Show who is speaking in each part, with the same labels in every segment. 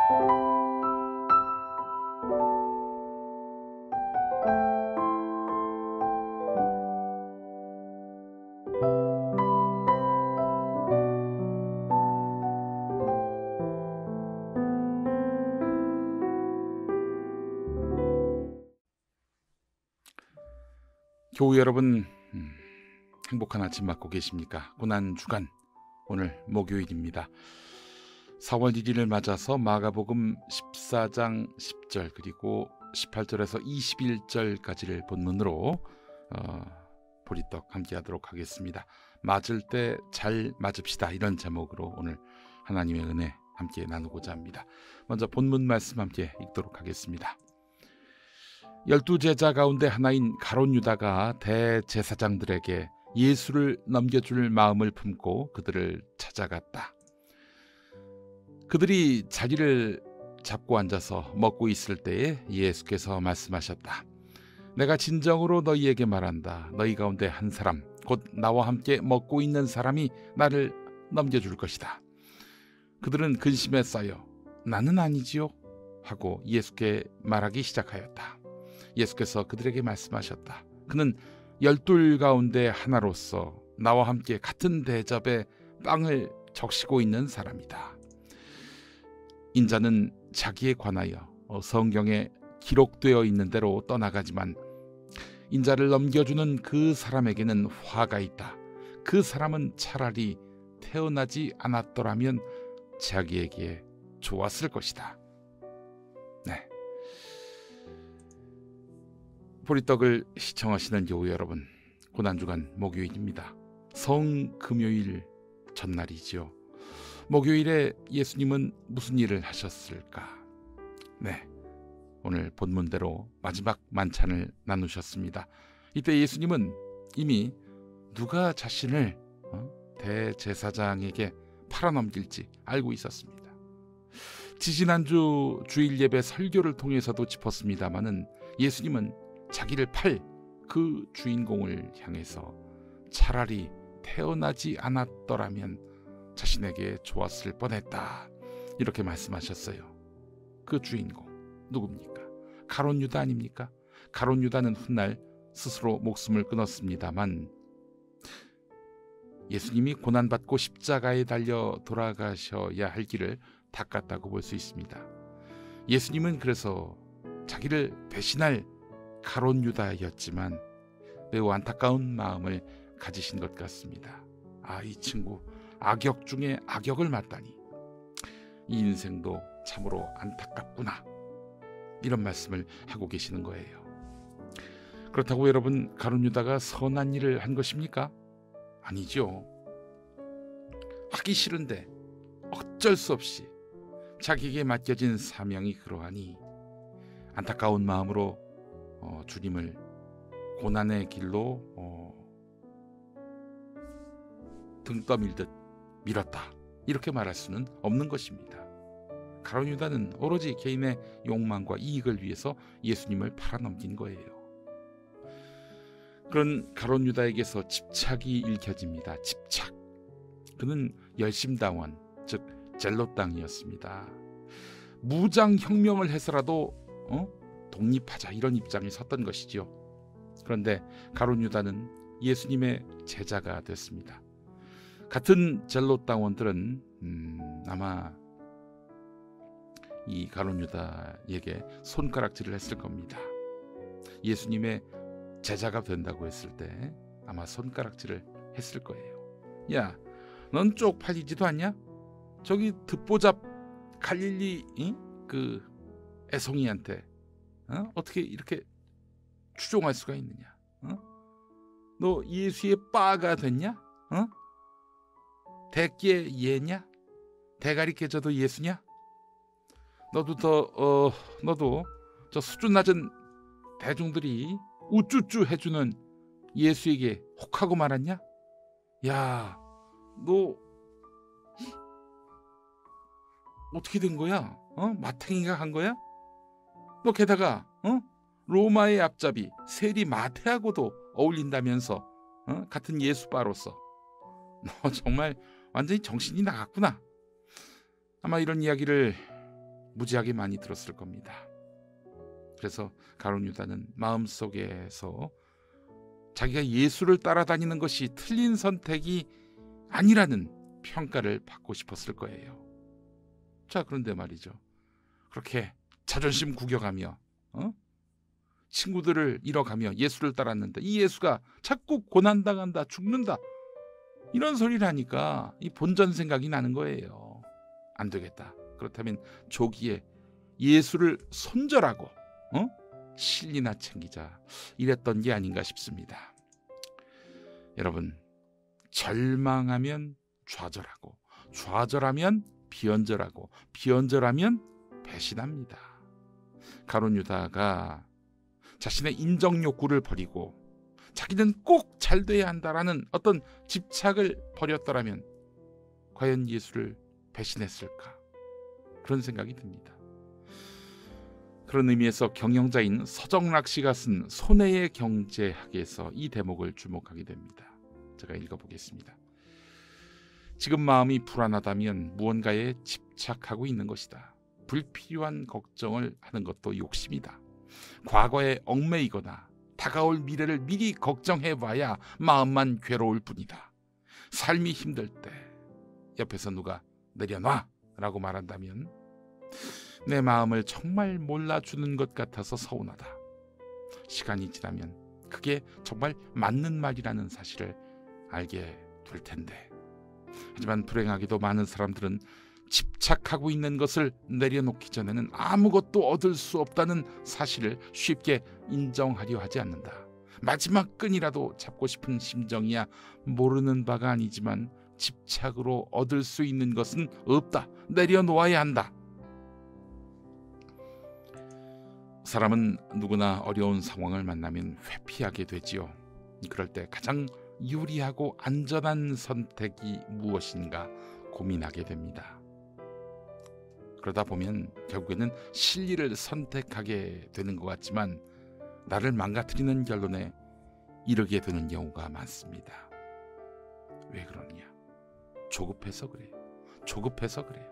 Speaker 1: 교우 여러분, 행복한 아침 맞고 계십니까? 고난주간 오늘 목요일입니다. 4월 1일을 맞아서 마가복음 14장 10절 그리고 18절에서 21절까지를 본문으로 보리떡 함께하도록 하겠습니다. 맞을 때 잘 맞읍시다, 이런 제목으로 오늘 하나님의 은혜 함께 나누고자 합니다. 먼저 본문 말씀 함께 읽도록 하겠습니다. 12제자 가운데 하나인 가룟 유다가 대제사장들에게 예수를 넘겨줄 마음을 품고 그들을 찾아갔다. 그들이 자리를 잡고 앉아서 먹고 있을 때에 예수께서 말씀하셨다. 내가 진정으로 너희에게 말한다. 너희 가운데 한 사람, 곧 나와 함께 먹고 있는 사람이 나를 넘겨줄 것이다. 그들은 근심에 쌓여 나는 아니지요 하고 예수께 말하기 시작하였다. 예수께서 그들에게 말씀하셨다. 그는 12 가운데 하나로서 나와 함께 같은 대접에 빵을 적시고 있는 사람이다. 인자는 자기에 관하여 성경에 기록되어 있는 대로 떠나가지만 인자를 넘겨주는 그 사람에게는 화가 있다. 그 사람은 차라리 태어나지 않았더라면 자기에게 좋았을 것이다. 네. 보리떡을 시청하시는 교우 여러분, 고난주간 목요일입니다. 성금요일 전날이지요. 목요일에 예수님은 무슨 일을 하셨을까? 네, 오늘 본문대로 마지막 만찬을 나누셨습니다. 이때 예수님은 이미 누가 자신을 대제사장에게 팔아넘길지 알고 있었습니다. 지지난주 주일 예배 설교를 통해서도 짚었습니다마는 예수님은 자기를 팔 그 주인공을 향해서 차라리 태어나지 않았더라면 자신에게 좋았을 뻔했다, 이렇게 말씀하셨어요. 그 주인공 누굽니까? 가룟 유다 아닙니까? 가룟 유다는 훗날 스스로 목숨을 끊었습니다만 예수님이 고난받고 십자가에 달려 돌아가셔야 할 길을 닦았다고 볼 수 있습니다. 예수님은 그래서 자기를 배신할 가룟 유다였지만 매우 안타까운 마음을 가지신 것 같습니다. 이 친구 악역 중에 악역을 맡다니, 이 인생도 참으로 안타깝구나, 이런 말씀을 하고 계시는 거예요. 그렇다고 여러분, 가룟 유다가 선한 일을 한 것입니까? 아니죠. 하기 싫은데 어쩔 수 없이 자기에게 맡겨진 사명이 그러하니 안타까운 마음으로 주님을 고난의 길로 등 떠밀듯 밀었다, 이렇게 말할 수는 없는 것입니다. 가룟 유다는 오로지 개인의 욕망과 이익을 위해서 예수님을 팔아넘긴 거예요. 그런 가룟 유다에게서 집착이 읽혀집니다. 집착. 그는 열심당원, 즉 젤롯당이었습니다. 무장혁명을 해서라도 독립하자, 이런 입장에 섰던 것이죠. 그런데 가룟 유다는 예수님의 제자가 됐습니다. 같은 젤롯당원들은 아마 이 가룟 유다에게 손가락질을 했을 겁니다. 예수님의 제자가 된다고 했을 때 아마 손가락질을 했을 거예요. 야, 넌 쪽팔리지도 않냐? 저기 듣보잡 갈릴리 그 애송이한테 어떻게 이렇게 추종할 수가 있느냐? 너 예수의 빠가 됐냐? 대끼의 예냐? 대가리 깨져도 예수냐? 너도 저 수준 낮은 대중들이 우쭈쭈 해주는 예수에게 혹하고 말았냐? 야, 너 어떻게 된 거야? 마탱이가 한 거야? 너 게다가 로마의 앞잡이 세리 마태하고도 어울린다면서 같은 예수바로서 너 정말 완전히 정신이 나갔구나. 아마 이런 이야기를 무지하게 많이 들었을 겁니다. 그래서 가룟 유다는 마음속에서 자기가 예수를 따라다니는 것이 틀린 선택이 아니라는 평가를 받고 싶었을 거예요. 자, 그런데 말이죠. 그렇게 자존심 구겨가며 친구들을 잃어가며 예수를 따랐는데 이 예수가 자꾸 고난당한다, 죽는다, 이런 소리를 하니까 이 본전 생각이 나는 거예요. 안 되겠다. 그렇다면 조기에 예수를 손절하고 실리나 챙기자, 이랬던 게 아닌가 싶습니다. 여러분, 절망하면 좌절하고, 좌절하면 비언절하고, 비언절하면 배신합니다. 가룟 유다가 자신의 인정 욕구를 버리고 자기는 꼭 잘 돼야 한다라는 어떤 집착을 버렸더라면 과연 예수를 배신했을까? 그런 생각이 듭니다. 그런 의미에서 경영자인 서정락 씨가 쓴 손해의 경제학에서 이 대목을 주목하게 됩니다. 제가 읽어보겠습니다. 지금 마음이 불안하다면 무언가에 집착하고 있는 것이다. 불필요한 걱정을 하는 것도 욕심이다. 과거에 얽매이거나 다가올 미래를 미리 걱정해봐야 마음만 괴로울 뿐이다. 삶이 힘들 때 옆에서 누가 내려놔 라고 말한다면 내 마음을 정말 몰라주는 것 같아서 서운하다. 시간이 지나면 그게 정말 맞는 말이라는 사실을 알게 될 텐데, 하지만 불행하게도 많은 사람들은 집착하고 있는 것을 내려놓기 전에는 아무것도 얻을 수 없다는 사실을 쉽게 인정하려 하지 않는다. 마지막 끈이라도 잡고 싶은 심정이야 모르는 바가 아니지만 집착으로 얻을 수 있는 것은 없다. 내려놓아야 한다. 사람은 누구나 어려운 상황을 만나면 회피하게 되지요. 그럴 때 가장 유리하고 안전한 선택이 무엇인가 고민하게 됩니다. 그러다 보면 결국에는 실리를 선택하게 되는 것 같지만 나를 망가뜨리는 결론에 이르게 되는 경우가 많습니다. 왜 그러느냐? 조급해서 그래요. 조급해서 그래요.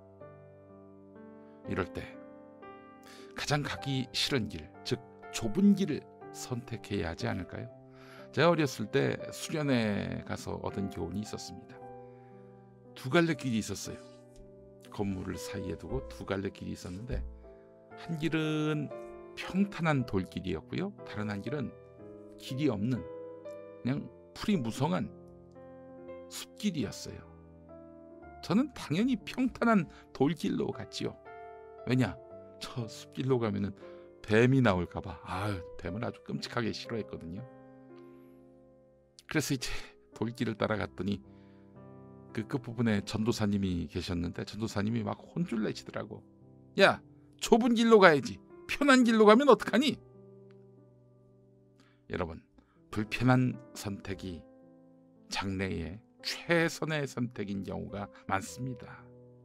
Speaker 1: 이럴 때 가장 가기 싫은 길, 즉 좁은 길을 선택해야 하지 않을까요? 제가 어렸을 때 수련회 가서 얻은 교훈이 있었습니다. 두 갈래 길이 있었어요. 건물을 사이에 두고 두 갈래 길이 있었는데 한 길은 평탄한 돌길이었고요. 다른 한 길은 길이 없는 그냥 풀이 무성한 숲길이었어요. 저는 당연히 평탄한 돌길로 갔지요. 왜냐? 저 숲길로 가면은 뱀이 나올까봐. 뱀을 아주 끔찍하게 싫어했거든요. 그래서 이제 돌길을 따라갔더니 그 끝부분에 전도사님이 계셨는데 전도사님이 막 혼쭐 내시더라고. 야, 좁은 길로 가야지. 편한 길로 가면 어떡하니? 여러분, 불편한 선택이 장래의 최선의 선택인 경우가 많습니다.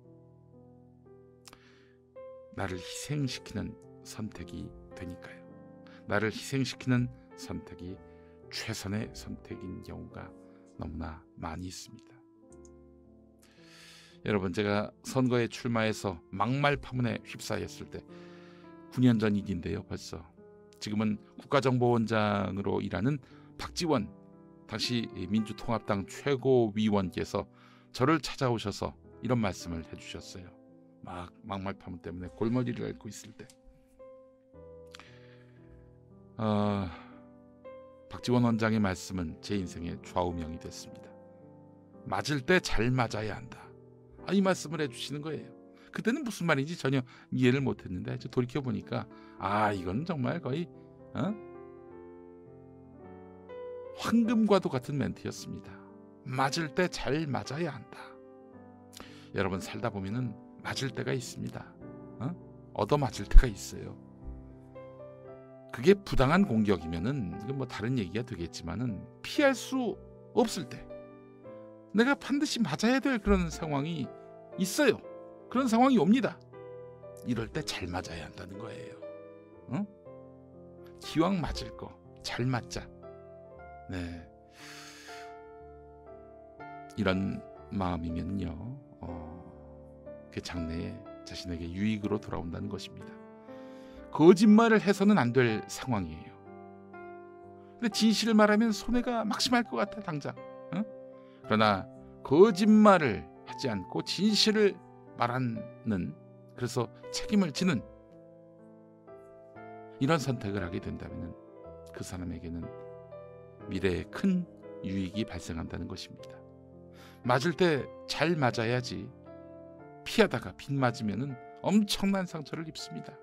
Speaker 1: 나를 희생시키는 선택이 되니까요. 나를 희생시키는 선택이 최선의 선택인 경우가 너무나 많이 있습니다. 여러분, 제가 선거에 출마해서 막말 파문에 휩싸였을 때 9년 전 일인데요. 벌써 지금은 국가정보원장으로 일하는 박지원 당시 민주통합당 최고위원께서 저를 찾아오셔서 이런 말씀을 해주셨어요. 막말 파문 때문에 골머리를 앓고 있을 때 박지원 원장의 말씀은 제 인생의 좌우명이 됐습니다. 맞을 때 잘 맞아야 한다. 이 말씀을 해주시는 거예요. 그때는 무슨 말인지 전혀 이해를 못했는데 돌이켜보니까 이건 정말 거의 황금과도 같은 멘트였습니다. 맞을 때 잘 맞아야 한다. 여러분, 살다 보면은 맞을 때가 있습니다. 얻어맞을 때가 있어요. 그게 부당한 공격이면은 이건 뭐 다른 얘기가 되겠지만은 피할 수 없을 때 내가 반드시 맞아야 될 그런 상황이 있어요. 그런 상황이 옵니다. 이럴 때 잘 맞아야 한다는 거예요. 기왕 맞을 거 잘 맞자. 네. 이런 마음이면요, 그 장래에 자신에게 유익으로 돌아온다는 것입니다. 거짓말을 해서는 안 될 상황이에요. 근데 진실을 말하면 손해가 막심할 것 같아 당장. 응? 그러나 거짓말을 하지 않고 진실을 말하는, 그래서 책임을 지는 이런 선택을 하게 된다면 그 사람에게는 미래에 큰 유익이 발생한다는 것입니다. 맞을 때 잘 맞아야지 피하다가 빗 맞으면 엄청난 상처를 입습니다.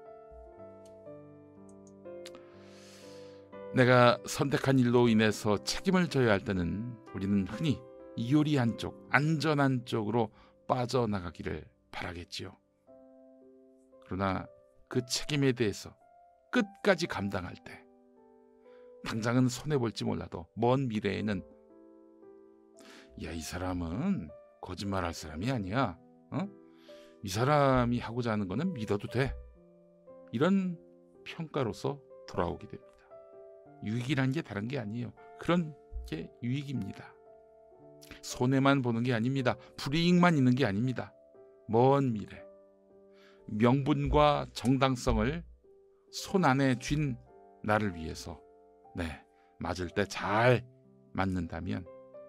Speaker 1: 내가 선택한 일로 인해서 책임을 져야 할 때는 우리는 흔히 유리한 쪽, 안전한 쪽으로 빠져나가기를 바라겠지요. 그러나 그 책임에 대해서 끝까지 감당할 때 당장은 손해볼지 몰라도 먼 미래에는 야, 이 사람은 거짓말할 사람이 아니야. 이 사람이 하고자 하는 거는 믿어도 돼. 이런 평가로서 돌아오게 됩니다. 유익이라는 게 다른 게 아니에요. 그런 게 유익입니다. 손해만 보는 게 아닙니다. 불이익만 있는 게 아닙니다. 먼 미래, 명분과 정당성을 손 안에 쥔 나를 위해서 맞을 때 잘 맞는다면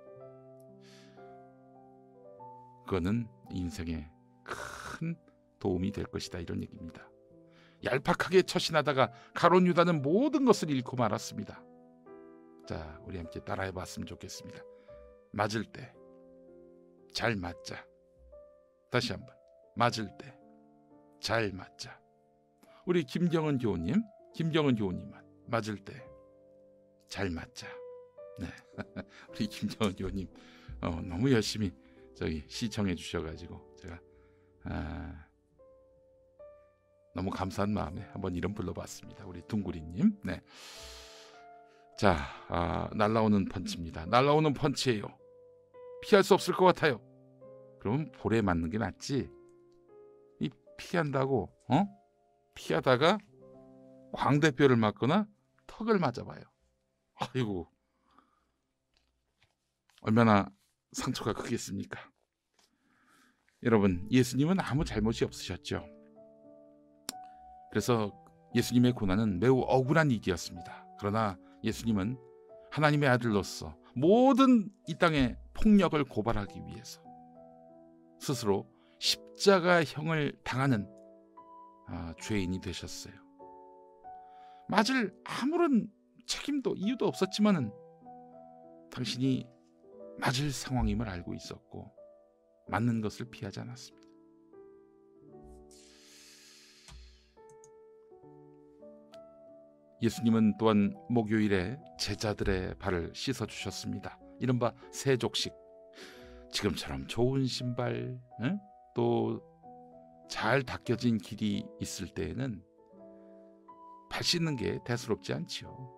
Speaker 1: 그거는 인생에 큰 도움이 될 것이다, 이런 얘기입니다. 얄팍하게 처신하다가 가룟 유다는 모든 것을 잃고 말았습니다. 자, 우리 함께 따라해 봤으면 좋겠습니다. 맞을 때 잘 맞자. 다시 한번, 맞을 때 잘 맞자. 우리 김경은 교우님 맞을 때 잘 맞자. 네, 우리 김경은 교우님 너무 열심히 시청해 주셔가지고 제가 너무 감사한 마음에 한번 이름 불러봤습니다. 우리 둥구리님. 네. 자, 날라오는 펀치입니다. 날라오는 펀치예요. 피할 수 없을 것 같아요. 그러면 볼에 맞는 게 낫지. 이 피한다고 피하다가 광대뼈를 맞거나 턱을 맞아봐요. 아이고, 얼마나 상처가 크겠습니까? 여러분, 예수님은 아무 잘못이 없으셨죠. 그래서 예수님의 고난은 매우 억울한 일이었습니다. 그러나 예수님은 하나님의 아들로서 모든 이 땅의 폭력을 고발하기 위해서 스스로 십자가형을 당하는 죄인이 되셨어요. 맞을 아무런 책임도 이유도 없었지만은 당신이 맞을 상황임을 알고 있었고 맞는 것을 피하지 않았습니다. 예수님은 또한 목요일에 제자들의 발을 씻어주셨습니다. 이른바 세족식. 지금처럼 좋은 신발, 또 잘 닦여진 길이 있을 때에는 발 씻는 게 대수롭지 않지요.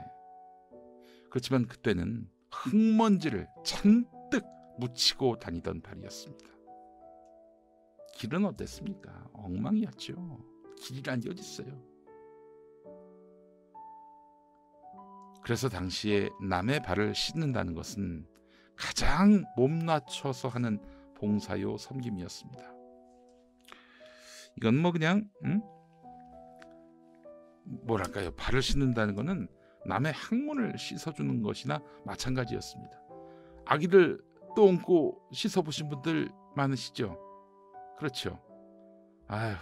Speaker 1: 그렇지만 그때는 흙먼지를 잔뜩 묻히고 다니던 발이었습니다. 길은 어땠습니까? 엉망이었죠. 길이란 게 어디 있어요? 그래서 당시에 남의 발을 씻는다는 것은 가장 몸낮춰서 하는 봉사요 섬김이었습니다. 이건 뭐 그냥 뭐랄까요, 발을 씻는다는 것은 남의 학문을 씻어주는 것이나 마찬가지였습니다. 아기들 똥꼬 씻어보신 분들 많으시죠? 그렇죠. 아휴,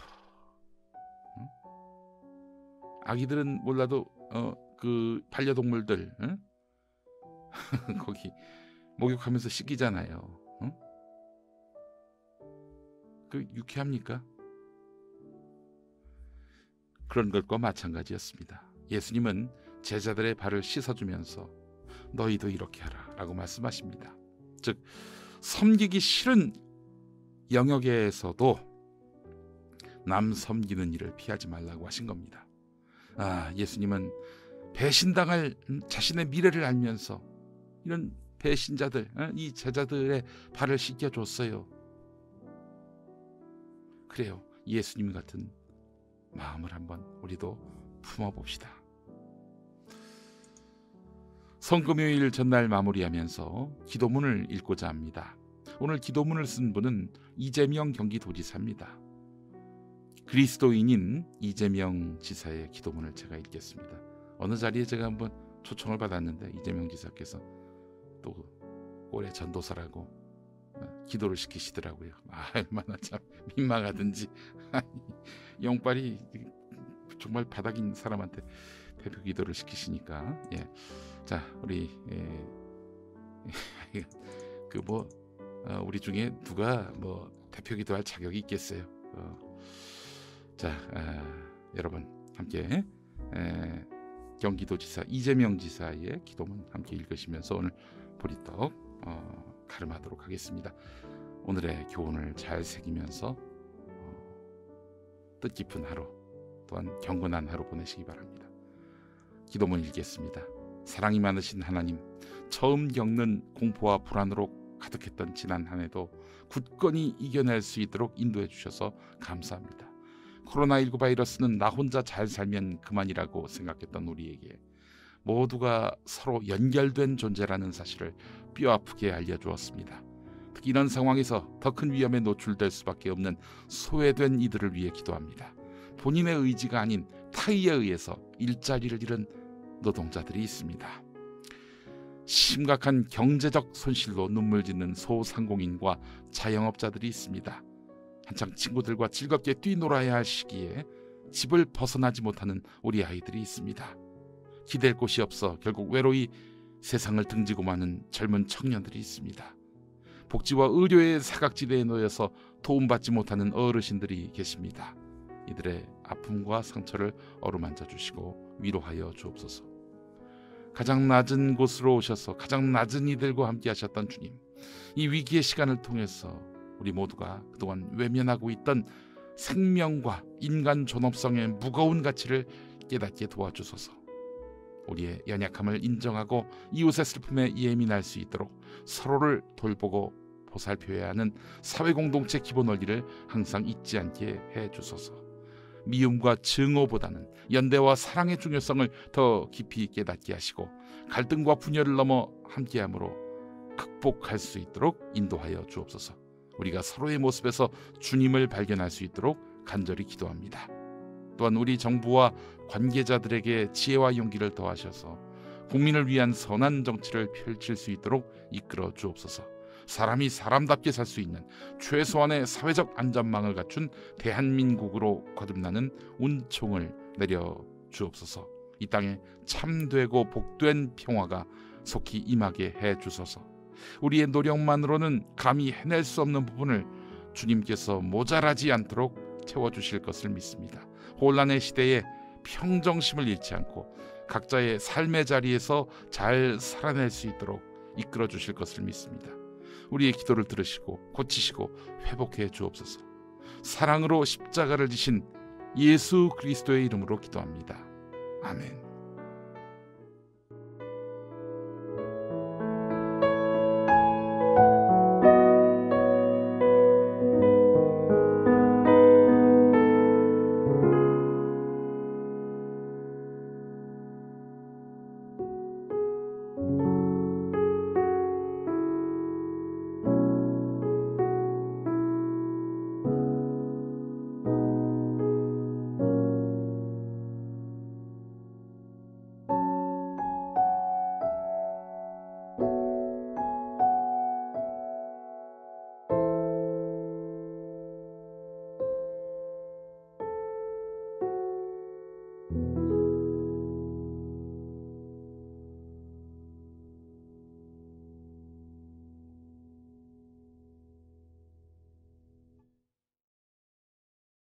Speaker 1: 아기들은 몰라도 그 반려동물들 거기 목욕하면서 씻기잖아요. 그 유쾌합니까? 그런 것과 마찬가지였습니다. 예수님은 제자들의 발을 씻어주면서 너희도 이렇게 하라 라고 말씀하십니다. 즉, 섬기기 싫은 영역에서도 남 섬기는 일을 피하지 말라고 하신 겁니다. 예수님은 배신당할 자신의 미래를 알면서 이런 배신자들, 이 제자들의 발을 씻겨줬어요. 그래요. 예수님 같은 마음을 한번 우리도 품어봅시다. 성금요일 전날 마무리하면서 기도문을 읽고자 합니다. 오늘 기도문을 쓴 분은 이재명 경기도지사입니다. 그리스도인인 이재명 지사의 기도문을 제가 읽겠습니다. 어느 자리에 제가 한번 초청을 받았는데 이재명 지사께서 또 올해 전도사라고 기도를 시키시더라고요. 얼마나 참 민망하든지. 영빨이 정말 바닥인 사람한테 대표 기도를 시키시니까. 자, 우리 우리 중에 누가 대표 기도할 자격이 있겠어요. 자, 여러분 함께 경기도지사 이재명 지사의 기도문 함께 읽으시면서 오늘 보리떡 가름하도록 하겠습니다. 오늘의 교훈을 잘 새기면서 뜻깊은 하루 또한 경건한 하루 보내시기 바랍니다. 기도문 읽겠습니다. 사랑이 많으신 하나님, 처음 겪는 공포와 불안으로 가득했던 지난 한 해도 굳건히 이겨낼 수 있도록 인도해 주셔서 감사합니다. 코로나19 바이러스는 나 혼자 잘 살면 그만이라고 생각했던 우리에게 모두가 서로 연결된 존재라는 사실을 뼈아프게 알려주었습니다. 특히 이런 상황에서 더 큰 위험에 노출될 수밖에 없는 소외된 이들을 위해 기도합니다. 본인의 의지가 아닌 타의에 의해서 일자리를 잃은 노동자들이 있습니다. 심각한 경제적 손실로 눈물 짓는 소상공인과 자영업자들이 있습니다. 한창 친구들과 즐겁게 뛰놀아야 할 시기에 집을 벗어나지 못하는 우리 아이들이 있습니다. 기댈 곳이 없어 결국 외로이 세상을 등지고 마는 젊은 청년들이 있습니다. 복지와 의료의 사각지대에 놓여서 도움받지 못하는 어르신들이 계십니다. 이들의 아픔과 상처를 어루만져 주시고 위로하여 주옵소서. 가장 낮은 곳으로 오셔서 가장 낮은 이들과 함께 하셨던 주님, 이 위기의 시간을 통해서 우리 모두가 그동안 외면하고 있던 생명과 인간 존엄성의 무거운 가치를 깨닫게 도와주소서. 우리의 연약함을 인정하고 이웃의 슬픔에 예민할 수 있도록 서로를 돌보고 보살펴야 하는 사회공동체 기본 원리를 항상 잊지 않게 해주소서. 미움과 증오보다는 연대와 사랑의 중요성을 더 깊이 깨닫게 하시고 갈등과 분열을 넘어 함께함으로 극복할 수 있도록 인도하여 주옵소서. 우리가 서로의 모습에서 주님을 발견할 수 있도록 간절히 기도합니다. 또한 우리 정부와 관계자들에게 지혜와 용기를 더하셔서 국민을 위한 선한 정치를 펼칠 수 있도록 이끌어 주옵소서. 사람이 사람답게 살 수 있는 최소한의 사회적 안전망을 갖춘 대한민국으로 거듭나는 운총을 내려 주옵소서. 이 땅에 참되고 복된 평화가 속히 임하게 해 주소서. 우리의 노력만으로는 감히 해낼 수 없는 부분을 주님께서 모자라지 않도록 채워주실 것을 믿습니다. 혼란의 시대에 평정심을 잃지 않고 각자의 삶의 자리에서 잘 살아낼 수 있도록 이끌어 주실 것을 믿습니다. 우리의 기도를 들으시고 고치시고 회복해 주옵소서. 사랑으로 십자가를 지신 예수 그리스도의 이름으로 기도합니다. 아멘.